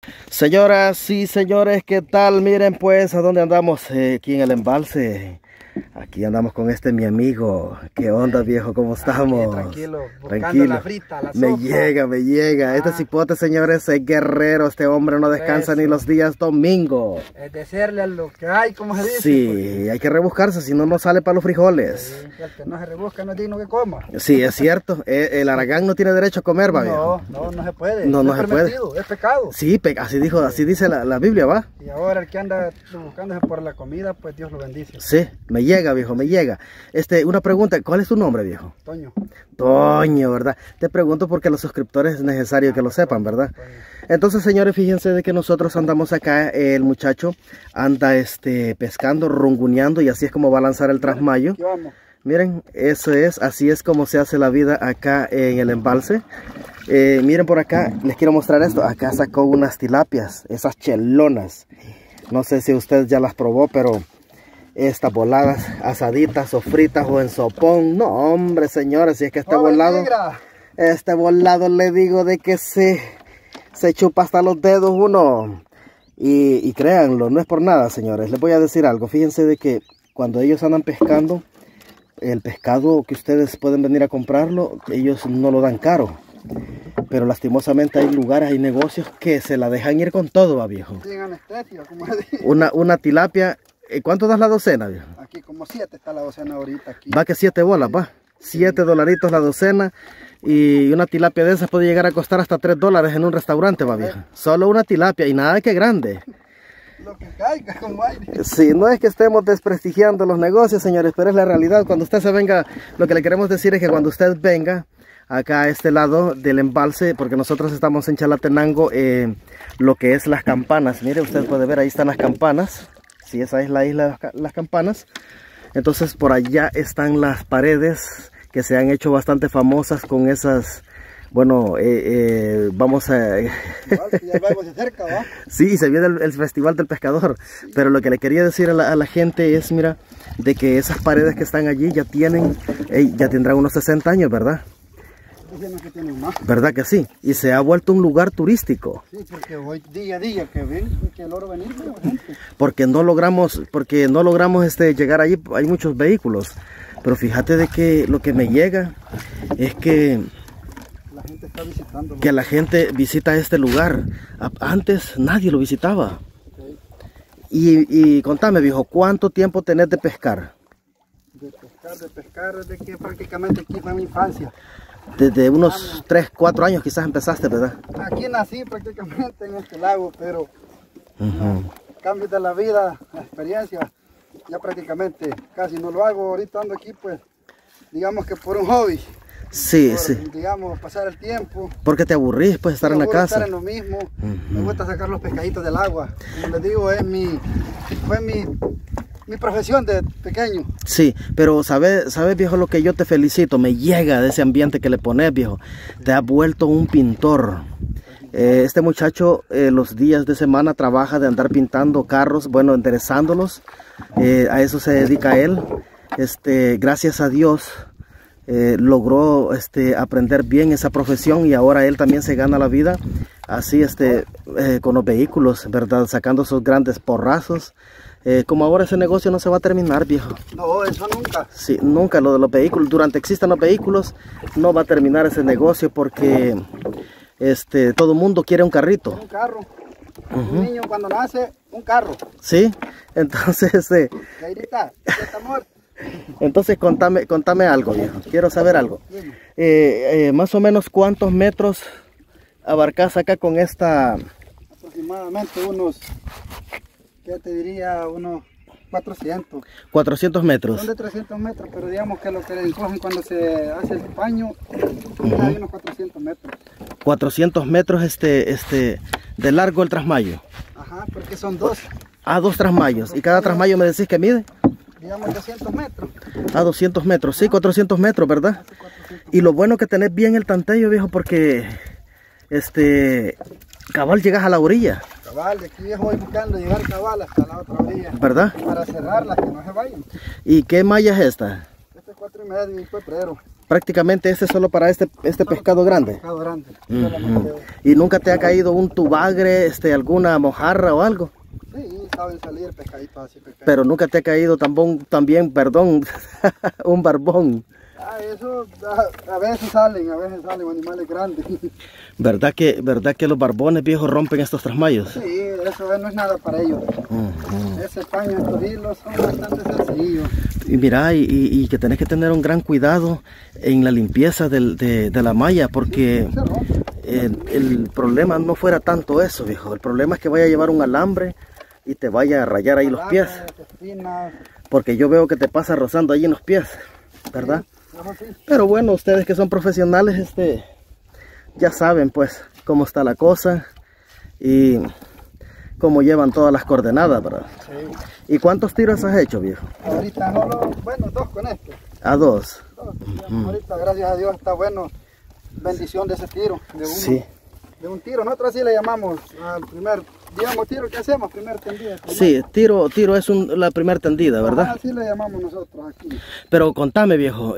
Señoras y señores, ¿qué tal? Miren pues a dónde andamos, aquí en el embalse. Aquí andamos con mi amigo. ¿Qué onda, viejo? ¿Cómo estamos? Tranquilo, buscando tranquilo. la frita, la me sopa. me llega. Este cipote, señores, es guerrero. Este hombre no descansa ni los días domingo. Es de serle a lo que hay, como se dice. Sí, porque... hay que rebuscarse, si no, no sale para los frijoles. Sí, el que no se rebusca no es digno que coma. Sí, es cierto. El aragán no tiene derecho a comer, va, viejo. No se puede. No es se puede. Es pecado. Sí, así dice la Biblia, ¿va? Y ahora el que anda buscándose por la comida, pues Dios lo bendice. Sí, me llega, viejo, me llega. Una pregunta, ¿cuál es tu nombre, viejo? Toño. Toño, ¿verdad? Te pregunto porque los suscriptores es necesario que lo sepan, ¿verdad? Toño. Entonces, señores, fíjense de que nosotros andamos acá, el muchacho anda pescando, runguneando, y así es como va a lanzar el trasmayo. Aquí vamos. Miren, así es como se hace la vida acá en el embalse. Miren por acá, les quiero mostrar esto. Acá sacó unas tilapias, esas chelonas. No sé si usted ya las probó, pero estas voladas, asaditas o fritas o en sopón. No, hombre, señores, si es que este volado le digo de que se chupa hasta los dedos uno. Y créanlo, no es por nada, señores. Les voy a decir algo. Fíjense de que cuando ellos andan pescando, el pescado que ustedes pueden venir a comprarlo, ellos no lo dan caro. Pero lastimosamente hay lugares, hay negocios que se la dejan ir con todo, va, viejo. Sin anestesia, como se dice. Una tilapia, ¿cuánto das la docena, viejo? Aquí como 7 está la docena ahorita. Aquí. Va que 7 bolas, va. 7 dolaritos la docena. Y una tilapia de esas puede llegar a costar hasta 3 dólares en un restaurante, va, viejo. Solo una tilapia y nada que grande. Lo que caiga, como hay. Sí, no es que estemos desprestigiando los negocios, señores, pero es la realidad. Cuando usted se venga, lo que le queremos decir es que cuando usted venga acá a este lado del embalse, porque nosotros estamos en Chalatenango, lo que es las campanas. Mire, usted puede ver, ahí están las campanas. Sí, esa es la isla de las campanas. Entonces por allá están las paredes que se han hecho bastante famosas con esas... Bueno, vamos a... Ya vamos de cerca, ¿va? Sí, se viene el Festival del Pescador. Pero lo que le quería decir a la gente es, mira, de que esas paredes que están allí ya tendrán unos 60 años, ¿verdad? Que tienen más. ¿Verdad que sí? Y se ha vuelto un lugar turístico. Sí, porque hoy día a día que ven, que logro venir, gente. Porque no logramos llegar allí, hay muchos vehículos. Pero fíjate de que lo que me llega es que la gente está visitando. Que la gente visita este lugar. Antes nadie lo visitaba. Okay. Y contame, viejo, ¿cuánto tiempo tenés de pescar? De pescar desde que prácticamente aquí fue mi infancia. Desde unos 3, 4 años quizás empezaste, ¿verdad? Aquí nací prácticamente en este lago, pero cambios de la vida, la experiencia, ya prácticamente casi no lo hago. Ahorita ando aquí, pues, digamos que por un hobby. Sí, por, sí. Digamos, pasar el tiempo. Porque te aburrís, pues, estar en la casa. Estar en lo mismo. Me gusta sacar los pescaditos del agua. Como les digo, fue mi profesión de pequeño. Sí, pero sabes, viejo, lo que yo te felicito, me llega de ese ambiente que le pones, viejo. Te has vuelto un pintor. Este muchacho los días de semana trabaja de andar pintando carros, bueno, enderezándolos. A eso se dedica él. Gracias a Dios logró aprender bien esa profesión, y ahora él también se gana la vida así con los vehículos, ¿verdad? Sacando esos grandes porrazos. Como ahora ese negocio no se va a terminar, viejo. No, eso nunca. Sí, nunca. Lo de los vehículos, durante existan los vehículos, no va a terminar ese negocio, porque todo el mundo quiere un carrito. Un carro. Un niño cuando nace, un carro. Sí, entonces... Gairita, está muerto. Entonces contame algo, viejo. Quiero saber algo. Más o menos, ¿cuántos metros abarcas acá con esta? Aproximadamente unos... ¿Qué te diría? Unos 400. 400 metros. Son de 300 metros, pero digamos que lo que le encogen cuando se hace el paño, hay unos 400 metros. 400 metros de largo el trasmayo. Ajá, porque son 2. Ah, 2 trasmayos. ¿Y cada trasmayo me decís que mide? Digamos 200 metros. Ah, 200 metros. Sí, 400 metros, ¿verdad? 400. Y lo bueno que tenés bien el tanteo, viejo, porque cabal llegas a la orilla. Cabal, de aquí voy buscando llegar cabal hasta la otra orilla. ¿Verdad? Para cerrarlas, que no se vayan. ¿Y qué malla es esta? Este es 4,5 y peprero. prácticamente este es solo para este pescado grande. Pescado grande. ¿Y nunca te ha caído un tubagre, alguna mojarra o algo? Sí, saben salir pescaditos así pequeños. Pero nunca te ha caído también, perdón, un barbón. Eso a veces salen animales grandes. ¿Verdad que los barbones viejos rompen estos trasmayos? Sí, eso no es nada para ellos. Ese paño, estos hilos son bastante sencillos. Y mira, y que tenés que tener un gran cuidado en la limpieza de la malla, porque el problema no fuera tanto eso, viejo. El problema es que vaya a llevar un alambre y te vaya a rayar ahí los pies. Porque yo veo que te pasa rozando ahí en los pies, ¿verdad? Sí. Pero bueno, ustedes que son profesionales, ya saben pues cómo está la cosa y cómo llevan todas las coordenadas, ¿verdad? Sí. ¿Y cuántos tiros has hecho, viejo? Ahorita bueno, 2 con este. ¿A 2? Ahorita, gracias a Dios, está bueno. Bendición de ese tiro, de uno. Sí. De un tiro, nosotros así le llamamos al primer, digamos, tiro que hacemos, primer tendida. Sí, tiro es la primera tendida, ¿verdad? Así le llamamos nosotros aquí. Pero contame, viejo,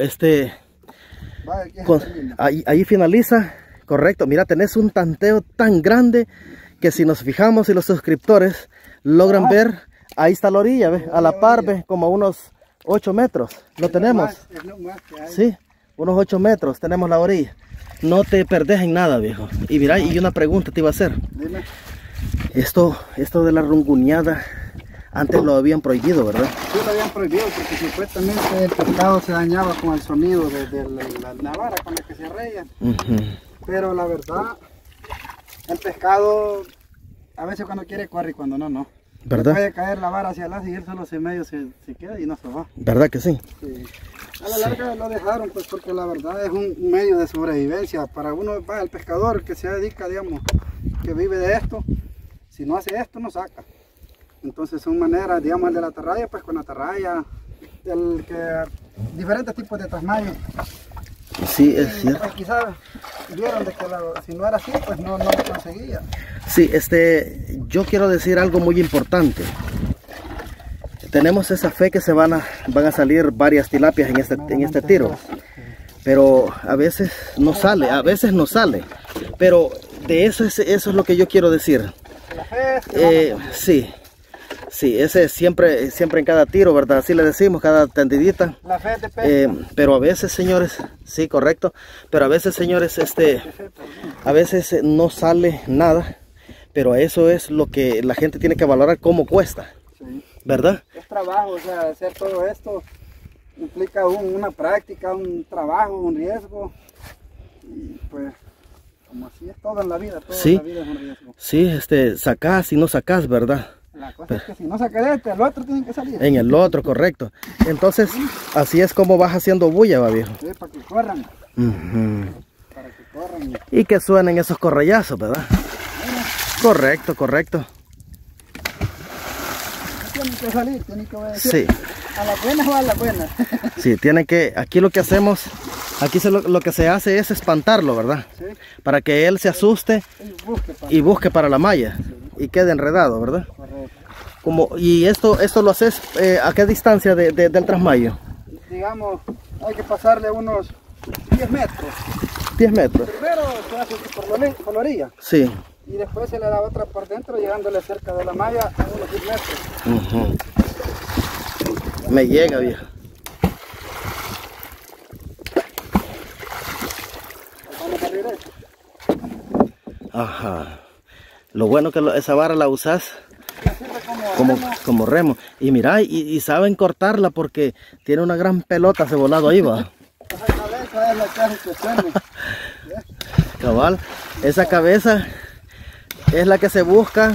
ahí finaliza, correcto. Mira, tenés un tanteo tan grande que si nos fijamos y los suscriptores logran ver, ahí está la orilla, ¿ves? A la par, ¿ves? Como a unos 8 metros, lo tenemos. Es lo más que hay. Sí, unos 8 metros tenemos la orilla. No te perdés en nada, viejo. Y mira, y una pregunta te iba a hacer. Dime. Esto de la runguneada, antes lo habían prohibido, ¿verdad? Sí, lo habían prohibido porque supuestamente el pescado se dañaba con el sonido de la vara con la que se reía. Pero la verdad, el pescado a veces cuando quiere corre y cuando no. ¿Verdad? Puede caer la vara hacia adelante y él solo medio se queda y no se va. ¿Verdad que sí? Sí. A la larga lo dejaron pues porque la verdad es un medio de sobrevivencia para uno, el pescador que se dedica, digamos, que vive de esto. Si no hace esto, no saca. Entonces son maneras, digamos, el de la atarraya, pues con la atarraya, diferentes tipos de trasmayos. Sí, es cierto. Pues quizás vieron de que si no era así, pues no lo conseguía. Sí, yo quiero decir algo muy importante. Tenemos esa fe que van a salir varias tilapias en este tiro. Pero a veces no sale, Pero de eso es lo que yo quiero decir. Sí, ese siempre en cada tiro, ¿verdad? Así le decimos, cada tendidita. La fe de pesca. Pero a veces, señores, sí, correcto. Pero a veces, señores, a veces no sale nada. Pero eso es lo que la gente tiene que valorar, cómo cuesta. Sí. ¿Verdad? Es trabajo, o sea, hacer todo esto implica una práctica, un trabajo, un riesgo. Y pues, como así es todo en la vida, sí, en la vida es un riesgo. Sí, sacás y no sacás, ¿verdad? La cosa es que si no saca el otro tiene que salir. En el otro, correcto. Entonces, así es como vas haciendo bulla, va, viejo. Sí, para que corran. Para que corran. Y que suenen esos correllazos, ¿verdad? Correcto. Tienen que salir, tienen que obedecer. Sí. A la buena o a la buena. Sí, aquí lo que hacemos, lo que se hace es espantarlo, ¿verdad? Sí. Para que él se asuste y busque para la malla. Sí. Y quede enredado, ¿verdad? Correcto. Y esto lo haces ¿a qué distancia del trasmayo? Digamos, hay que pasarle unos 10 metros. 10 metros. Primero se hace por la orilla. Sí. Y después se le da otra por dentro, llegándole cerca de la malla a unos 10 metros. Me llega, vieja. Vamos a abrir esto. Ajá. Lo bueno que esa vara la usas como remo. Y mira, y saben cortarla porque tiene una gran pelota cebolado ahí, va. Esa cabeza es la que hace que suene. Cabal, esa cabeza es la que se busca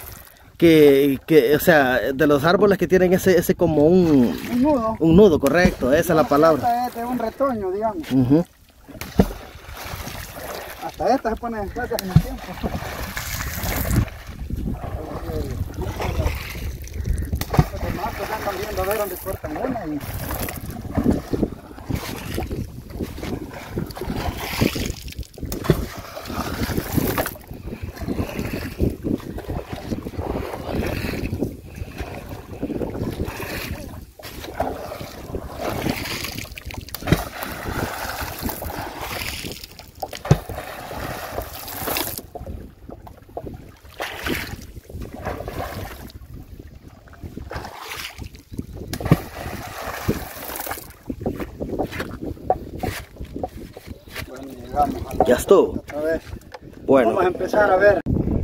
o sea, de los árboles que tienen ese como un nudo. Un nudo, correcto, esa es la palabra. Esta es un retoño, digamos. Hasta esta se pone en plata en el tiempo. Los demás pues andan viendo a ver dónde cortan una y... Ya estuvo. Otra vez. Bueno. Vamos a empezar a ver.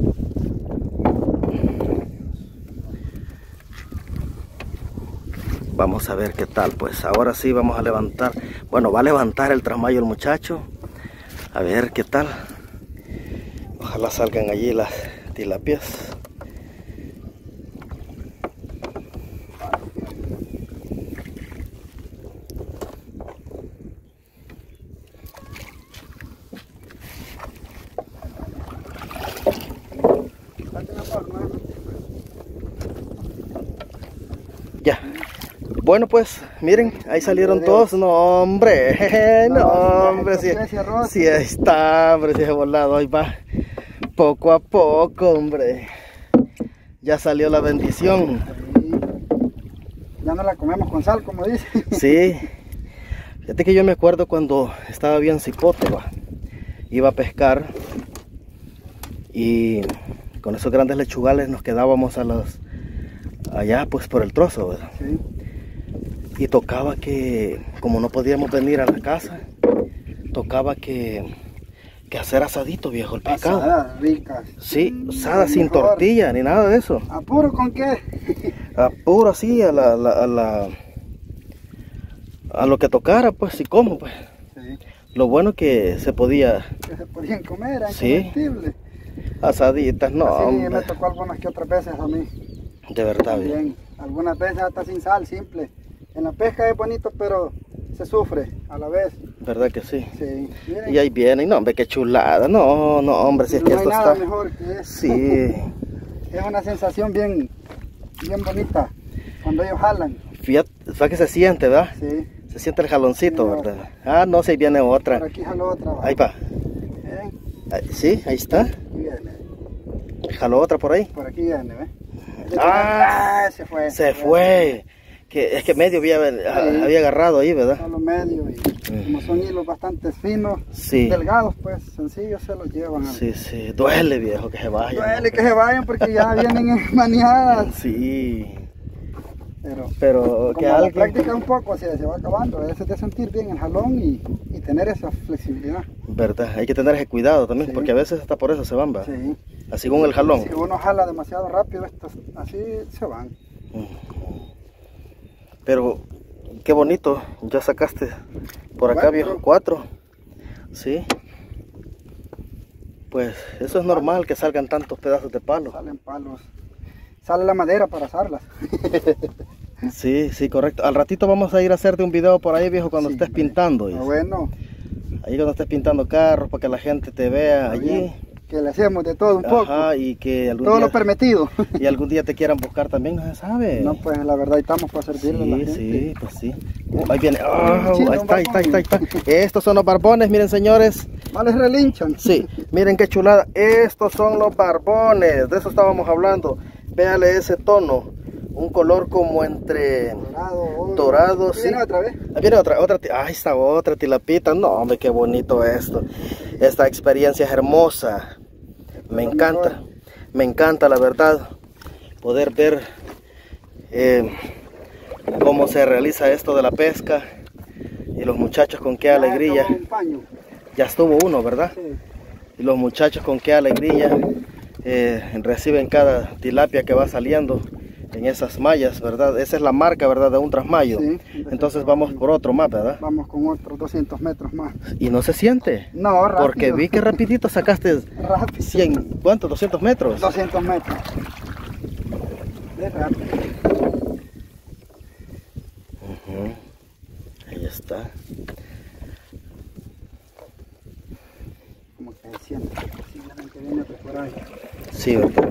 Vamos a ver qué tal, pues ahora sí vamos a levantar. Bueno, va a levantar el trasmayo el muchacho. A ver qué tal. Ojalá salgan allí las tilapias. Ya. Bueno, pues, miren, ahí salieron todos. No, hombre, no, hombre, sí, ahí está, hombre, sí, volado, ahí va. Poco a poco, hombre. Ya salió la bendición. Sí. Ya no la comemos con sal, como dice. Sí. Fíjate que yo me acuerdo cuando estaba bien cipote, iba a pescar y con esos grandes lechugales nos quedábamos allá pues por el trozo, ¿verdad? Sí. Y tocaba que, como no podíamos venir a la casa, tocaba que hacer asadito, viejo, el pescado. Asadas ricas. Sí, asada sin tortilla, ni nada de eso. ¿Apuro con qué? Apuro así, a lo que tocara, pues, y como, pues. Sí. Lo bueno que se podía. Que se podían comer, eran Sí. comestibles. Asaditas, no, Así hombre. me tocó algunas que otras veces a mí. De verdad, bien. Bien. Algunas veces hasta sin sal, simple. En la pesca es bonito, pero se sufre a la vez. ¿Verdad que sí? Sí. Miren, Y ahí vienen, no, hombre, qué chulada. No, no, hombre, si es que no hay esto nada está. mejor que eso. Sí, Es una sensación bien bonita cuando ellos jalan. fíjate que se siente, ¿verdad? Sí. Se siente el jaloncito, Sí, ¿verdad? Ah, no, si viene otra. Por aquí jaló otra. Ahí va. ¿Eh? Sí, ahí está. Aquí viene. Jaló otra por ahí. Por aquí viene, ¿ves? Ah, se fue. Se fue. Es que medio había agarrado ahí, ¿verdad? Solo medio. Y como son hilos bastante finos, Sí. delgados, pues sencillos se los llevan. Sí, sí. Duele, viejo, que se vayan. Duele que se vayan porque ya vienen maniadas. Sí. Pero que como la alguien. práctica un poco se va acabando. Es de sentir bien el jalón y tener esa flexibilidad. Verdad, hay que tener ese cuidado también, Sí. porque a veces hasta por eso se van, ¿va? Sí. Así con el jalón. Si uno jala demasiado rápido, estos así se van. Pero qué bonito, ya sacaste por acá, 4. viejo, 4. Sí. Pues eso es normal que salgan tantos pedazos de palo. Salen palos. Sale la madera para asarlas. Sí, sí, correcto. Al ratito vamos a ir a hacerte un video por ahí, viejo, cuando Sí, estés pintando. Bueno. Ahí cuando estés pintando carros, para que la gente te vea allí. Bien. Que le hacemos de todo un poco. Ajá, y que algún Todo día, lo permitido. y algún día te quieran buscar también, no se sabe. No, pues la verdad estamos para servirle a la gente. Sí, pues sí. Ahí viene. Oh, Chino, ahí está. Estos son los barbones, miren, señores. Vale, relinchan. Sí, miren qué chulada. Estos son los barbones. De eso estábamos hablando. Véale ese tono. Un color como entre dorado, sí. ¿Viene otra vez? Ahí viene otra. Ahí está otra tilapita. No, hombre, qué bonito esto. Esta experiencia es hermosa. Me encanta la verdad poder ver cómo se realiza esto de la pesca y los muchachos con qué alegría. Ya estuvo uno, ¿verdad? Sí. Y los muchachos con qué alegría reciben cada tilapia que va saliendo en esas mallas, ¿verdad? Esa es la marca, ¿verdad? De un trasmayo. Sí. Entonces vamos por otro más, ¿verdad? Vamos con otros 200 metros más. Y no se siente. No, rápido. Porque vi que rapidito sacaste Rápido. 100, ¿cuánto? 200 metros. 200 metros. De rápido. Ahí está. Como que se siente. Posiblemente viene por ahí. Sí, ¿verdad?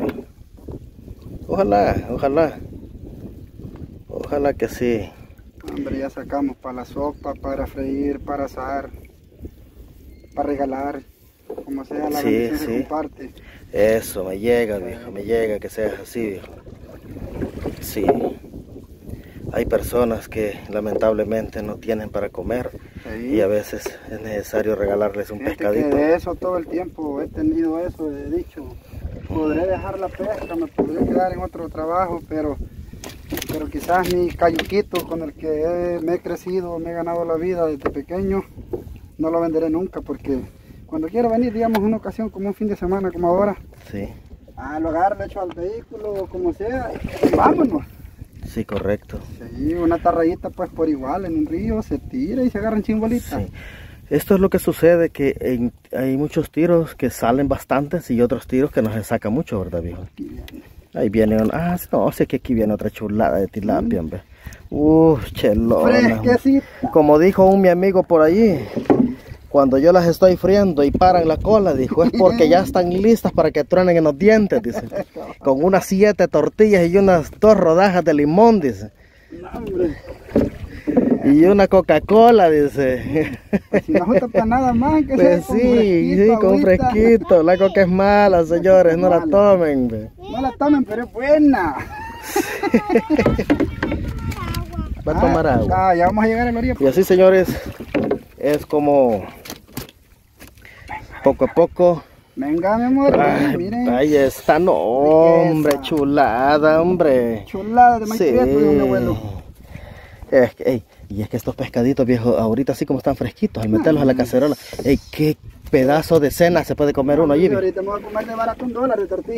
Ojalá que sí. Hombre, ya sacamos para la sopa, para freír, para asar, para regalar, como sea la bendición se comparte. Eso, me llega, viejo, me llega que seas así, viejo. Sí. Hay personas que lamentablemente no tienen para comer y a veces es necesario regalarles un pescadito. Que de eso todo el tiempo he tenido eso, he dicho, podré dejar la pesca, me podré quedar en otro trabajo, pero quizás mi cayuquito con el que me he crecido, me he ganado la vida desde pequeño, no lo venderé nunca porque cuando quiero venir, digamos, una ocasión como un fin de semana, como ahora, Sí. Lo agarro, le echo al vehículo, o como sea, y vámonos. Sí, correcto. Sí, una tarrayita pues por igual en un río, se tira y se agarran chimbolitas. Sí. Esto es lo que sucede, que hay muchos tiros que salen bastantes y otros tiros que no se saca mucho, ¿verdad, viejo? Ahí viene no, sé que aquí viene otra chulada de tilapia, hombre. Chelona. Fresquecito. Como dijo mi amigo por allí, cuando yo las estoy friendo y paran la cola, dijo, es porque ya están listas para que truenen en los dientes, dice. Con unas 7 tortillas y unas 2 rodajas de limón, dice. No, hombre. Y una Coca-Cola, dice. Pues si no gusta para nada más, que Pues sea con sí, fresquito, con agüita. fresquito. La Coca es mala, señores, no la tomen. Ve. No la tomen, pero es buena. Va a tomar agua. Ya vamos a llegar a la orilla. Y así, señores, es como poco a poco. Venga, mi amor, miren. Ahí está, no, hombre, chulada, hombre. Chulada de maíz prieto, dijo mi abuelo. Y es que estos pescaditos, viejo, ahorita así como están fresquitos, al meterlos a la cacerola, qué pedazo de cena se puede comer uno allí. Ahorita me voy a comer de barato $1 de tortilla.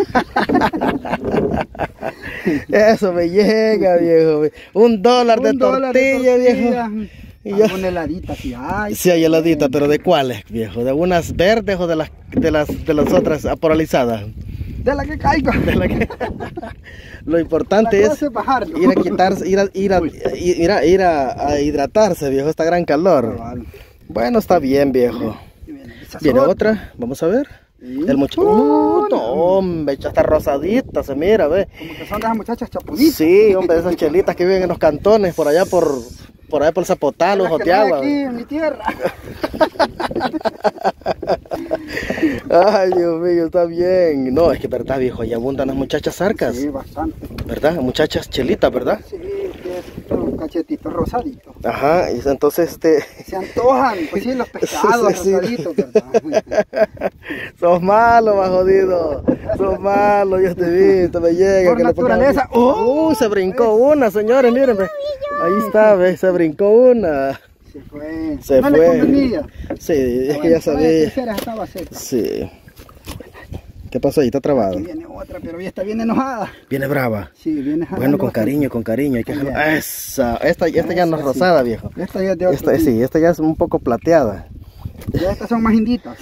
Eso me llega, viejo. $1 de tortilla, viejo. Y ya. Alguna heladita si hay. Sí hay heladita, pero ¿de cuáles, viejo? ¿De unas verdes o de las otras aporalizadas? De la que caiga. Lo importante es ir a quitarse, ir a hidratarse, viejo, esta gran calor. Bueno, está bien, viejo. Viene otra, vamos a ver. El muchacho. No, hombre, ya está rosadita, se mira, ve. Como que son de esas muchachas chapunitas. Sí, hombre, esas chelitas que viven en los cantones, por allá por Zapotal, Ojos de Agua. Aquí en mi tierra. Ay, Dios mío, está bien. No, es que verdad, viejo, ahí abundan las muchachas zarcas. Sí, bastante. ¿Verdad? Muchachas chelitas, ¿verdad? Sí, que un cachetito rosadito. Ajá, y entonces se antojan, pues sí, los pescados sí, rosaditos, ¿verdad? Sos malo, más jodido. Sos malo, Dios te visto, me llega. Por naturaleza. Se brincó una, señores, miren, ve. Ahí está, ve, se brincó una. Se fue. Se no fue. Le convenía. Sí, es que ya sabía. Estaba seca. Sí. ¿Qué pasó ahí? Está trabado. Aquí viene otra, pero esta viene enojada. ¿Viene brava? Sí, viene jalando. Bueno, con cariño, hay que jalar. Esta ya no es rosada, viejo. Esta ya es de otro tipo. Sí, esta ya es un poco plateada. Ya estas son más inditas.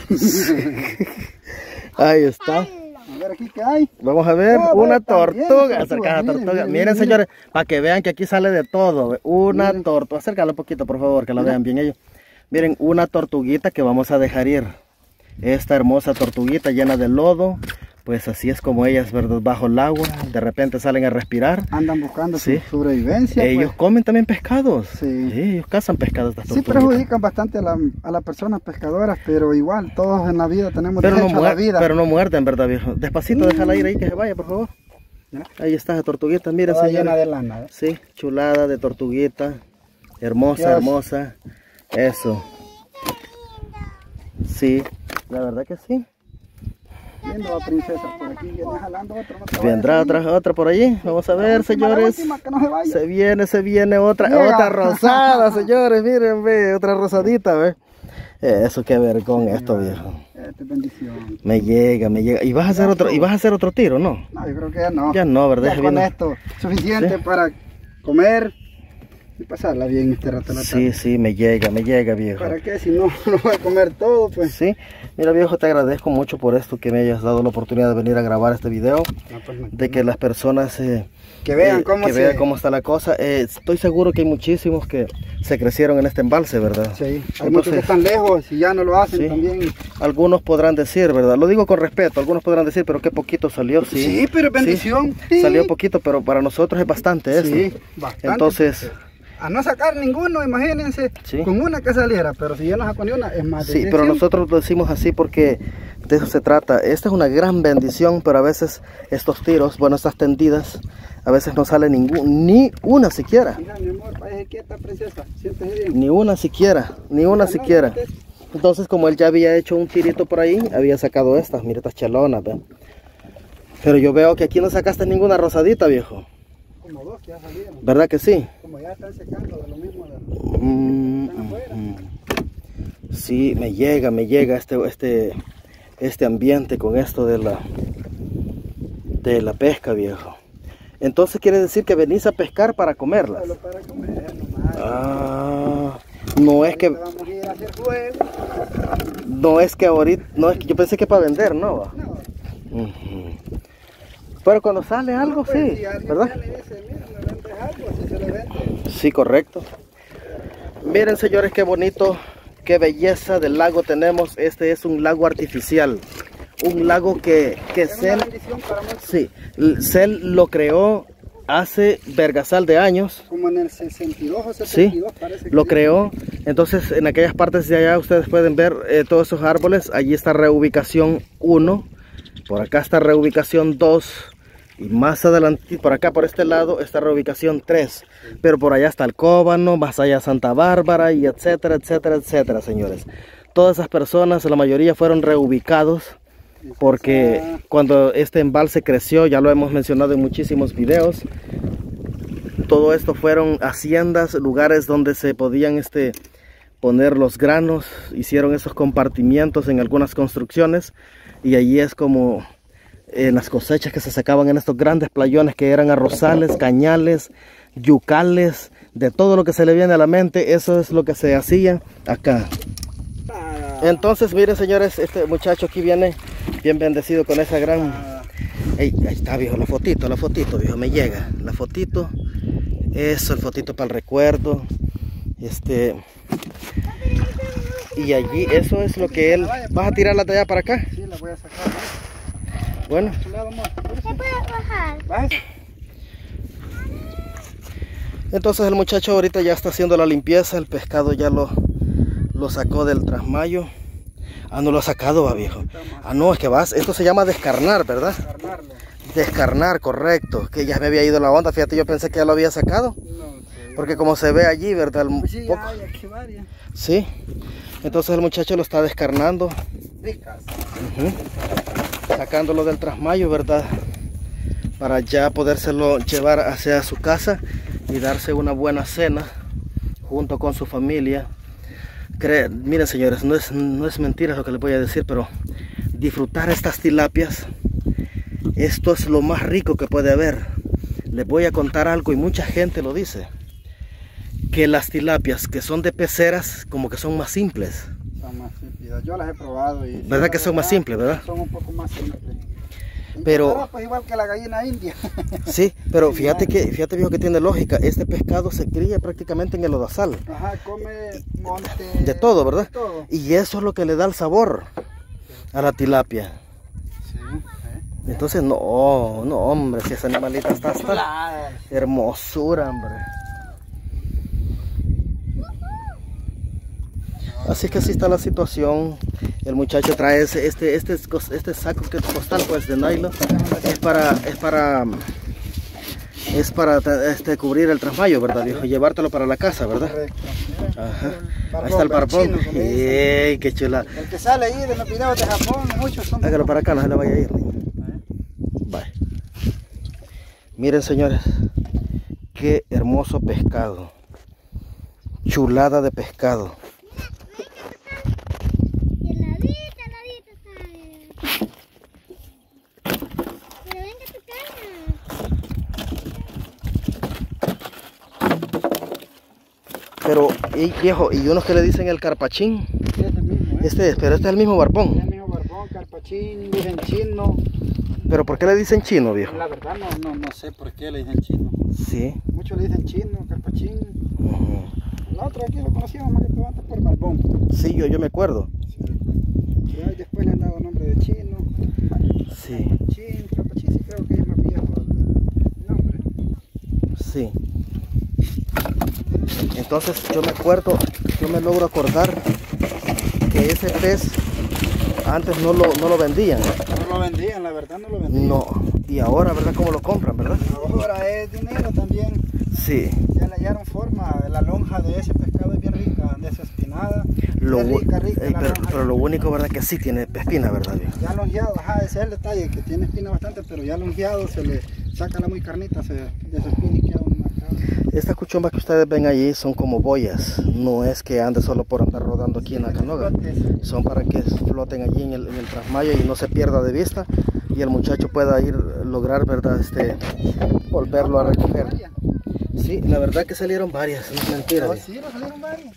Ahí está. A ver aquí qué hay. Vamos a ver, una tortuga. Acerca Acerca la tortuga. Miren, señores, para que vean que aquí sale de todo. Una tortuga. Acércala un poquito, por favor, que la vean bien ellos. Miren, una tortuguita que vamos a dejar ir. Esta hermosa tortuguita llena de lodo. Pues así es como ellas, ¿verdad? Bajo el agua, de repente salen a respirar. Andan buscando su sobrevivencia. Ellos comen también pescados. Sí. Ellos cazan pescados. Sí, perjudican bastante a las personas pescadoras, pero igual, todos en la vida tenemos derecho a la vida. Pero no muerden, ¿verdad, viejo? Despacito, déjala ir ahí, que se vaya, por favor. Ahí está la tortuguita, mira, toda señora. llena de lana, ¿eh? Sí, chulada de tortuguita. Hermosa, hermosa. Eso. Sí, la verdad que sí. Viendo a princesa por aquí, viene jalando otra. Vendrá otra por allí. Vamos a ver, señores. Se viene otra rosada, señores. Miren, ve, otra rosadita, ve. Eso, qué ver con esto, viejo. Bendición. Me llega. ¿Y vas a hacer otro tiro, no? No, yo creo que ya no. Ya no, ¿verdad? Ya con esto, suficiente para comer y pasarla bien este rato. Sí, me llega, viejo. ¿Para qué? Si no voy a comer todo, pues. Sí, mira, viejo, te agradezco mucho por esto, que me hayas dado la oportunidad de venir a grabar este video. De que las personas que vean cómo está la cosa. Estoy seguro que hay muchísimos que se crecieron en este embalse, ¿verdad? Sí, hay muchos que están lejos y ya no lo hacen también. Algunos podrán decir, ¿verdad? Lo digo con respeto, algunos podrán decir, pero qué poquito salió, sí. Sí, pero bendición. Sí, salió poquito, pero para nosotros es bastante eso. Sí, bastante. Entonces, a no sacar ninguno, imagínense, con una que saliera, pero si yo no saco ni una, es más de 100. Pero nosotros lo decimos así porque de eso se trata. Esta es una gran bendición, pero a veces estos tiros, bueno, estas tendidas, a veces no sale ni una siquiera. Mira, mi amor, váyase quieta, princesa, siéntese bien. Ni una siquiera. Entonces, como él ya había hecho un tirito por ahí, había sacado estas, mira estas chalonas, ¿ve? Pero yo veo que aquí no sacaste ninguna rosadita, viejo. Como dos que ya salieron. ¿Verdad que sí? Como ya están secando de lo mismo. Sí, me llega este ambiente con esto de la pesca, viejo. Entonces quiere decir que venís a pescar para comerlas. Solo para comer, nomás. Ah, no es que... Vamos a ir a hacer fuego. No es que ahorita, no es que yo pensé que para vender, ¿no? No. Pero cuando sale algo, No, pues, sí, si alguien ¿verdad? viene y dice, mira, me vendes algo, así se le vende. Sí, correcto. Miren, señores, qué bonito, qué belleza del lago tenemos. Este es un lago artificial. Un lago que Es una Cel, bendición para muchos. sí, Cel lo creó hace vergasal de años. Como en el 62 o 72 Sí, parece que lo sí. creó. Entonces en aquellas partes de allá ustedes pueden ver todos esos árboles. Allí está reubicación 1, por acá está reubicación 2 y más adelante, por acá por este lado está reubicación 3, pero por allá está el Cóbano, más allá Santa Bárbara y etcétera, etcétera, etcétera, señores. Todas esas personas, la mayoría fueron reubicados porque cuando este embalse creció, ya lo hemos mencionado en muchísimos videos, todo esto fueron haciendas, lugares donde se podían poner los granos. Hicieron esos compartimientos en algunas construcciones y allí es como las cosechas que se sacaban en estos grandes playones que eran arrozales, cañales, yucales, de todo lo que se le viene a la mente. Eso es lo que se hacía acá. Entonces miren, señores, este muchacho aquí viene bien bendecido con esa gran... Ey, ahí está, viejo, la fotito, viejo, me llega la fotito. Eso, el fotito para el recuerdo. Y allí, eso es lo que él... ¿Vas a tirarla de allá para acá? Sí, la voy a sacar. Bueno. ¿Se puede bajar? ¿Vas? Entonces el muchacho ahorita ya está haciendo la limpieza. El pescado ya lo sacó del trasmayo. Ah, no lo ha sacado, va, viejo. Ah, no, es que vas, esto se llama descarnar, ¿verdad? Descarnarlo. Descarnar, correcto. Que ya me había ido la onda, fíjate, yo pensé que ya lo había sacado. No, Porque como se ve allí, ¿verdad? pues sí, Poco. hay aquí varias. Sí. Entonces el muchacho lo está descarnando. Ricas. Sacándolo del trasmayo, ¿verdad? Para ya podérselo llevar hacia su casa y darse una buena cena junto con su familia. Miren, señores, no es mentira lo que les voy a decir, pero disfrutar estas tilapias, esto es lo más rico que puede haber. Les voy a contar algo y mucha gente lo dice, que las tilapias que son de peceras como que son más simples. Son más simples. Yo las he probado y... ¿Verdad que son más simples, verdad? Son un poco más simples. Pero pues igual que la gallina india. sí, pero fíjate viejo, que tiene lógica. Este pescado se cría prácticamente en el lodazal. Ajá, come monte. De todo, ¿verdad? De todo. Y eso es lo que le da el sabor a la tilapia. Sí. Entonces no, hombre, si esa animalita está hermosura, hombre. Así que así está la situación. El muchacho trae este saco que costal, pues, de nylon. Es para cubrir el trasmayo, ¿verdad, viejo? Llevártelo para la casa, ¿verdad? Correcto. Ajá. Ahí está el barbón. ¡Ey, qué chula! El que sale ahí de los videos de Japón, muchos son... Hágalo para acá, no se le vaya a ir. Bye. Miren, señores, qué hermoso pescado. Chulada de pescado. Pero, viejo, y unos que le dicen el carpachín. Sí, es el mismo, Pero este es el mismo barbón. Es el mismo barbón, carpachín, dicen chino. ¿Pero por qué le dicen chino, viejo? La verdad no sé por qué le dicen chino. Sí. Muchos le dicen chino, carpachín. Nosotros aquí lo conocíamos más que todo antes por barbón. Sí, yo me acuerdo. Sí. Pero después le han dado nombre de chino. Sí. Carpachín sí creo que es más viejo el nombre. Sí. Entonces yo me logro acordar que ese pez antes no lo vendían. No lo vendían, la verdad no lo vendían. No, y ahora, ¿verdad? ¿Cómo lo compran, verdad? Ahora es dinero también. Sí. Ya le hallaron forma, la lonja de ese pescado es bien rica, desespinada. Pero lo único, ¿verdad? Que sí tiene espina, ¿verdad, viejo? Ya longeado, ajá, ese es el detalle, que tiene espina bastante, pero ya longeado se le saca la muy carnita, de esa espina y queda un marcado. Estas cuchumbas que ustedes ven allí son como boyas, no es que ande solo por andar rodando aquí en la canoga, son para que floten allí en el trasmayo y no se pierda de vista y el muchacho pueda lograr, ¿verdad? Volverlo a recoger. Sí, la verdad que salieron varias, no es mentira. Sí, salieron varias.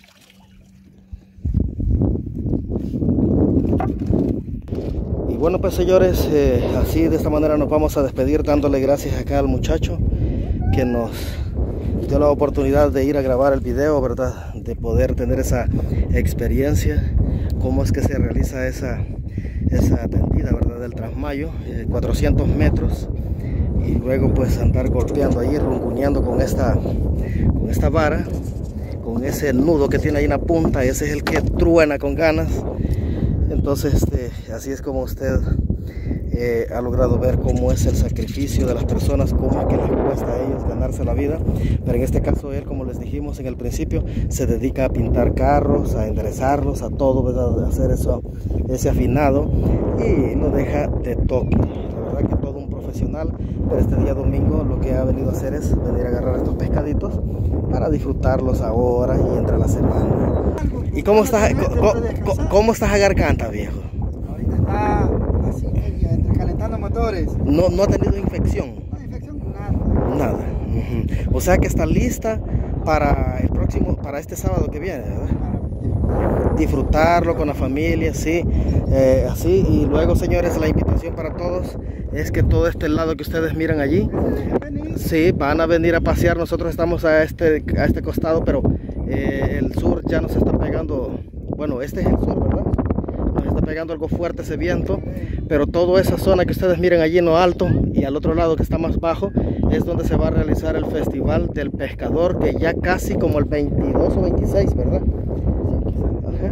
Y bueno, pues señores, así de esta manera nos vamos a despedir dándole gracias acá al muchacho que nos dio la oportunidad de ir a grabar el video, ¿verdad? De poder tener esa experiencia, cómo es que se realiza esa tendida, ¿verdad? Del trasmayo, 400 metros, y luego pues andar golpeando ahí, runguneando con esta vara, con ese nudo que tiene ahí en la punta, ese es el que truena con ganas. Entonces así es como usted ha logrado ver cómo es el sacrificio de las personas, cómo es que les cuesta a ellos ganarse la vida. Pero en este caso él, como les dijimos en el principio, se dedica a pintar carros, a enderezarlos, a todo, ¿verdad? A hacer ese afinado, y lo deja de toque. La verdad que todo un profesional. Pero este día domingo lo que ha venido a hacer es venir a agarrar estos pescaditos para disfrutarlos ahora y entre la semana. ¿Y cómo estás a garganta, viejo? Ahorita está así, entre calentando motores. No ha tenido infección. No, infección, nada. Nada. O sea que está lista para este sábado que viene, ¿verdad? Disfrutarlo con la familia, sí, así. Y luego, señores, la invitación para todos es que todo este lado que ustedes miran allí, sí, van a venir a pasear. Nosotros estamos a este costado, pero el sur ya nos está pegando. Bueno, este es el sur, ¿verdad? Nos está pegando algo fuerte ese viento, pero toda esa zona que ustedes miran allí en lo alto y al otro lado que está más bajo es donde se va a realizar el Festival del Pescador, que ya casi como el 22 o 26, ¿verdad? Ajá.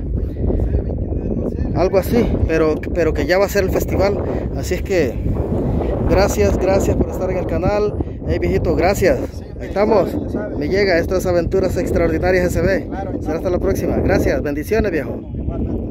Algo así, pero que ya va a ser el festival. Así es que gracias por estar en el canal. Hey viejito, gracias. Ahí estamos. Me llega estas aventuras extraordinarias SB. Será hasta la próxima. Gracias, bendiciones, viejo.